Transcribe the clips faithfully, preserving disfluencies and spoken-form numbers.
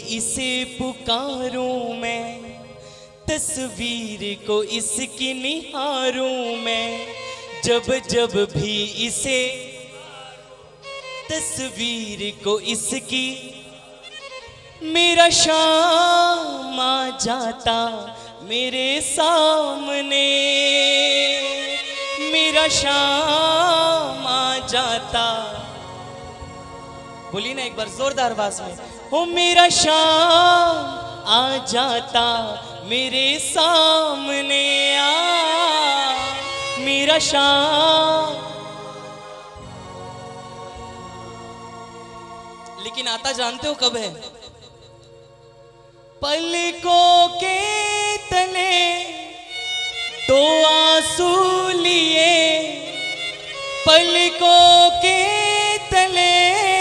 इसे पुकारूं मैं, तस्वीर को इसकी निहारूं मैं, जब जब भी इसे तस्वीर को इसकी, मेरा शाम आ जाता मेरे सामने, मेरा शाम आ जाता। बोली ना एक बार जोरदार आवाज में, हो मेरा शाम आ जाता मेरे सामने, आ मेरा शाम। लेकिन आता जानते हो कब है? पलकों के तले दो आंसू लिए, पलकों के तले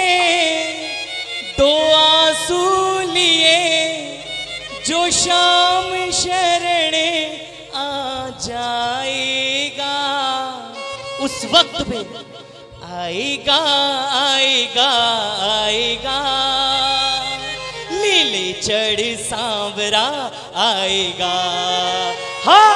दो आंसू लिए, जो शाम शरणे आ जाएगा, उस वक्त पे आएगा आएगा आएगा, लीले चढ़ सांवरा आएगा। हाँ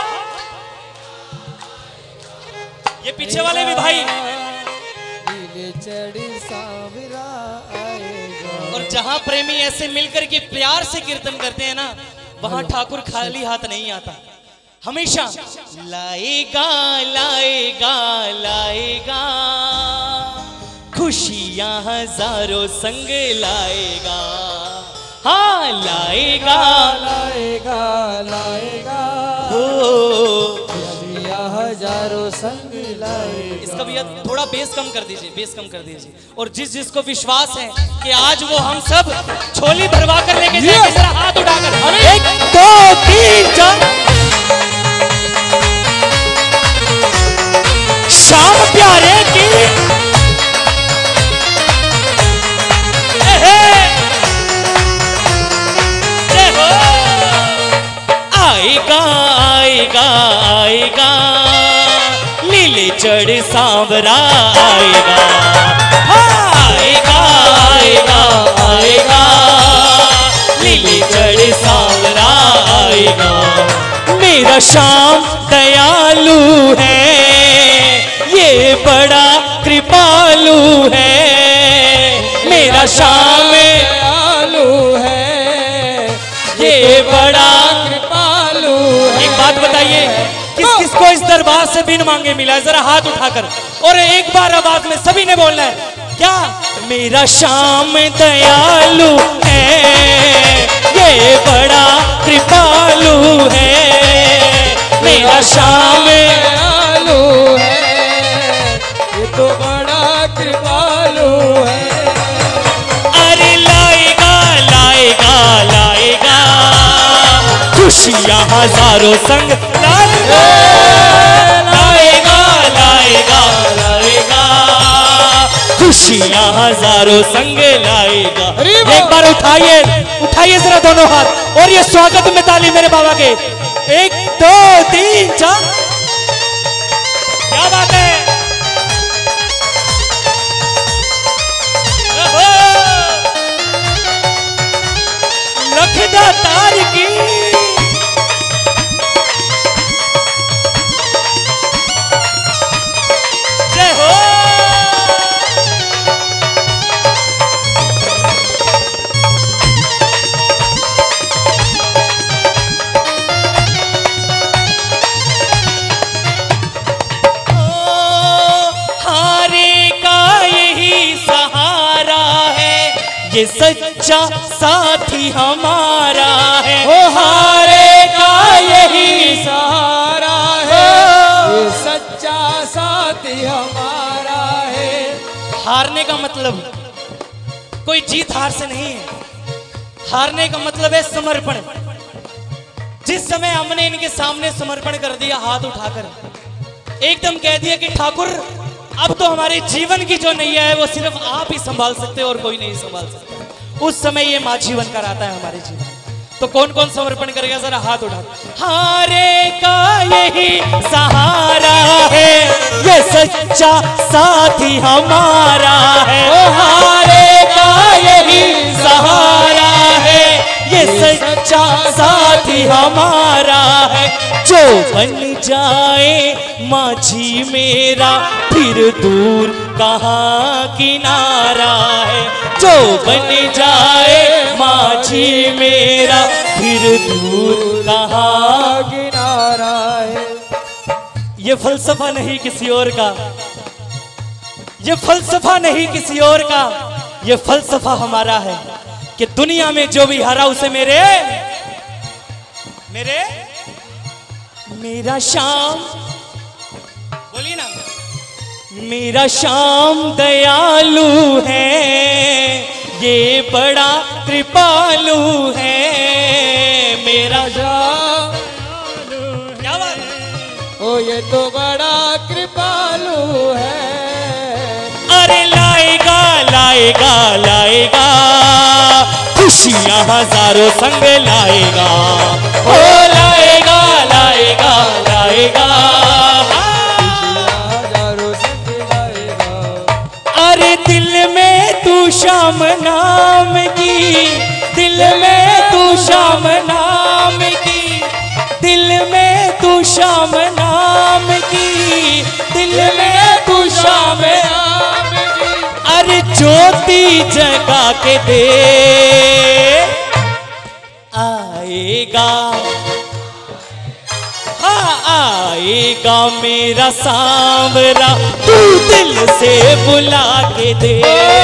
ये पीछे वाले भी भाई, लीले चढ़ सांवरा आएगा। और जहां प्रेमी ऐसे मिलकर के प्यार से कीर्तन करते हैं ना, वहां ठाकुर खाली हाथ नहीं आता, हमेशा लाएगा लाएगा लाएगा, खुशियां हजारों संग लाएगा। हाँ लाएगा लाएगा लाएगा, ओ खुशियां हजारों संग लाएगा। इसका भैया थोड़ा बेस कम कर दीजिए, बेस कम कर दीजिए। और जिस जिसको विश्वास है कि आज वो हम सब छोली भरवा कर लेके जाएंगे, जरा हाथ उठाकर एक दो तीन चार। शाम प्यारे की आएगा आएगा आएगा, लीले चढ़ सांवरा आएगा। आएगा आएगा आएगा, लीले चढ़ सांवरा आएगा। मेरा श्याम दयालु है, ये बड़ा कृपालु है। मेरा श्याम दयालु है, ये बड़ा कृपालु है। एक बात बताइए, किस किस को इस दरबार से बिन मांगे मिला है? जरा हाथ उठाकर और एक बार आवाज में सभी ने बोलना है क्या? मेरा श्याम दयालु है, ये बड़ा कृपालु है। मेरा श्याम दयालु है, ये तो बड़ा कृपालु है। अरे लाएगा लाएगा लाएगा, खुशियां हजारों संग लाएगा लाएगा लाएगा लाएगा, खुशियां हजारों संग लाएगा। एक बार उठाइए उठाइए जरा दोनों हाथ, और ये स्वागत में ताली मेरे बाबा के। एक दो तीन चार, क्या बात है। लखदा तार की जय हो। हारे का यही सहारा है, ये सच्चा साथी हमारा है। ओ हारे का यही सहारा है, ये सच्चा साथी हमारा है। हारने का मतलब कोई जीत हार से नहीं है, हारने का मतलब है समर्पण। जिस समय हमने इनके सामने समर्पण कर दिया, हाथ उठाकर एकदम कह दिया कि ठाकुर अब तो हमारे जीवन की जो नैया है वो सिर्फ आप ही संभाल सकते हो और कोई नहीं संभाल सकता, उस समय ये माझी बनकर आता है हमारे जीवन। तो कौन कौन समर्पण करेगा? जरा हाथ उठा। हारे का यही सहारा है, ये सच्चा साथी हमारा है। ओ हारे का यही सहारा है, सच्चा साथी हमारा है। जो बन जाए माझी मेरा फिर दूर कहाँ किनारा है। जो बन जाए माझी मेरा फिर दूर कहाँ किनारा है। ये फलसफा नहीं किसी और का, ये फलसफा नहीं किसी और का, ये फलसफा हमारा है कि दुनिया में जो भी हारा उसे मेरे मेरे मेरा शाम, बोलिए ना, मेरा शाम दयालु है, ये बड़ा कृपालु है। मेरा शाम क्या बात है? ओ ये तो बड़ा कृपालु है। अरे लाएगा लाएगा लाएगा खुशियां हजारों संग लाएगा। ओ लाएगा लाएगा लाएगा हजारों संग लाएगा। अरे दिल में तू शाम नाम की, दिल में तू शाम नाम की, दिल में तू शाम नाम की, दिल में तू शाम नाम की। अरे ज्योति जगा के दे आएगा, हाँ आएगा मेरा सांवरा, तू दिल से बुला के दे।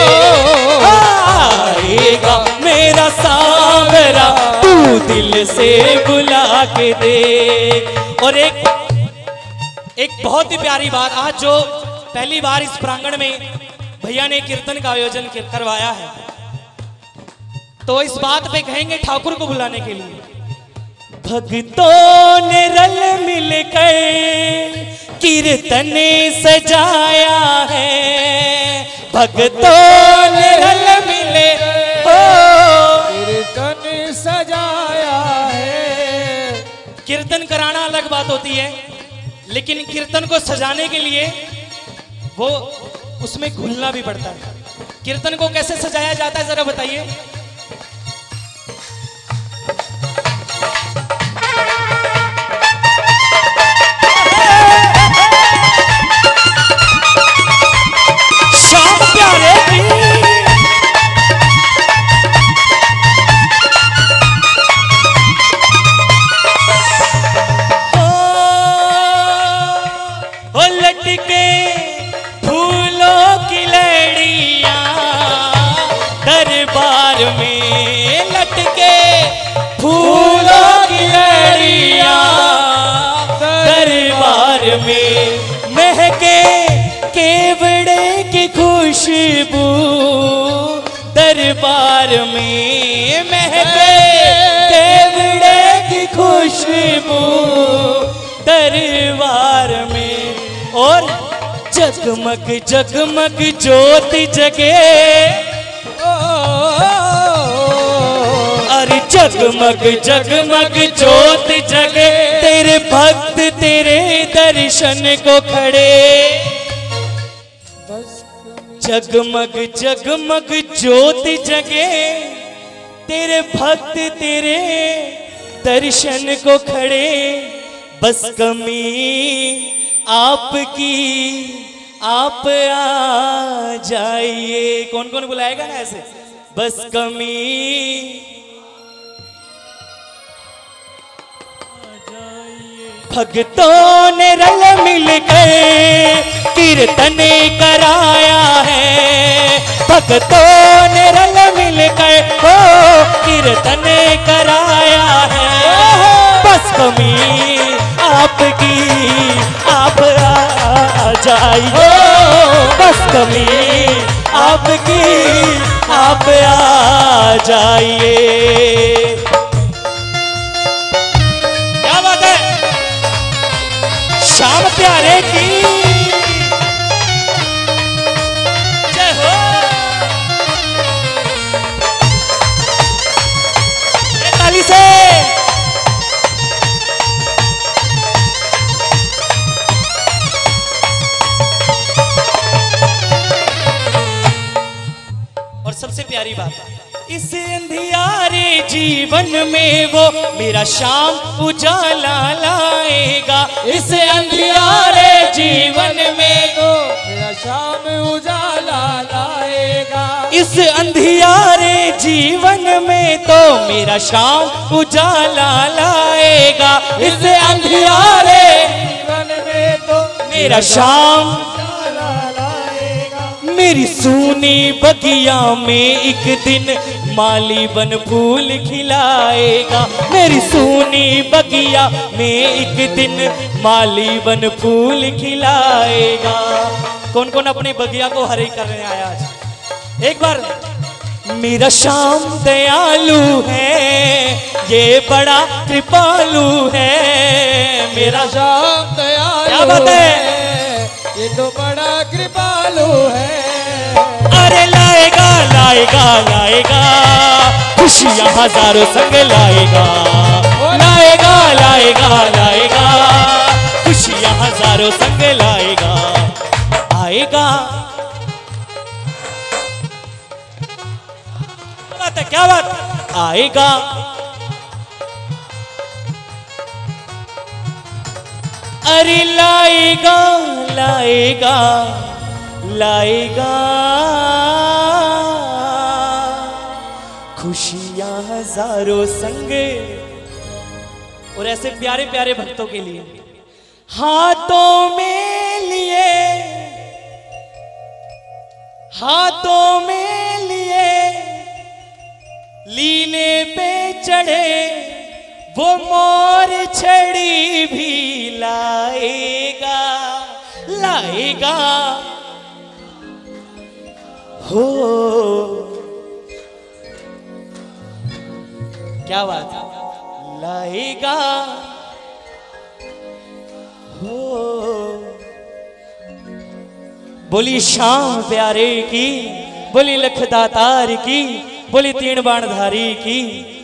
आएगा मेरा सांवरा, तू दिल से बुला के दे। और एक एक बहुत ही प्यारी बात, आज जो पहली बार इस प्रांगण में भैया ने कीर्तन का आयोजन करवाया है, तो इस बात पे कहेंगे ठाकुर को बुलाने के लिए। भक्तों ने रल मिलकर कीर्तन सजाया है, भक्तों ने रल मिले हो कीर्तन सजाया है। कीर्तन कराना अलग बात होती है, लेकिन कीर्तन को सजाने के लिए वो उसमें घुलना भी पड़ता है। कीर्तन को कैसे सजाया जाता है जरा बताइए। श्याम प्यारे की ओ लटके फूलों की लड़ियां दरबार में, लटके फूलों की लड़ियां दरबार में, महके केवड़े की खुशबू दरबार में, महके केवड़े की खुशबू दरबार में। और जगमग जगमग ज्योति जगे, अरे जगमग जगमग ज्योति जगे, तेरे भक्त तेरे दर्शन को खड़े। जगमग जगमग ज्योति जगे, तेरे भक्त तेरे दर्शन को खड़े। बस कमी आपकी, आप आ जाइए। कौन कौन बुलाएगा ना ऐसे? बस कमी भक्तों ने रल मिलकर कीर्तन कराया है, भक्तों ने रल मिलकर हो कीर्तन कराया है। बस कमी आपकी, आप आ जाइए। बस कमी आपकी, आप आ जाइए। क्या बात है? श्याम प्यारे की जय हो। ताली से और सबसे प्यारी बात, इस अंधियारे जीवन में वो मेरा शाम उजाला लाएगा। इस अंधियारे जीवन में तो मेरा शाम उजाला लाएगा। इस अंधियारे जीवन में तो मेरा शाम उजाला लाएगा। इस अंधियारे जीवन में तो मेरा शाम उजाला लाएगा। मेरी सूनी बगिया में एक दिन माली बन फूल खिलाएगा। मेरी सूनी बगिया में एक दिन माली बन फूल खिलाएगा। कौन कौन अपनी बगिया को हरे करने आया आज? एक बार। मेरा श्याम दयालु है, ये बड़ा कृपालु है। मेरा श्याम दयालु क्या बात है? ये तो बड़ा कृपालु है। अरे लाएगा लाएगा लाएगा खुशियां हजारों संग लाएगा। लाएगा लाएगा लाएगा खुशियां हजारों संग लाएगा। आएगा। क्या बात है? क्या बात? आएगा। अरे लाएगा लाएगा लाएगा खुशियां हजारों संग। और ऐसे प्यारे प्यारे भक्तों के लिए हाथों में लिए, हाथों में लिए लीले पे चढ़े वो मोर छड़ी भी लाएगा। लाएगा हो। क्या बात है? लाएगा हो। बोली श्याम प्यारे की, बोली लख दातार की, बोली तीन बाणधारी की।